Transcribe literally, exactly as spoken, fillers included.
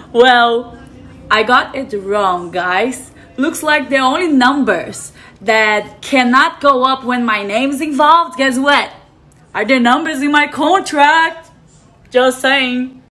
Well, I got it wrong, guys. Looks like the only numbers that cannot go up when my name's involved, guess what? Are the numbers in my contract. Just saying.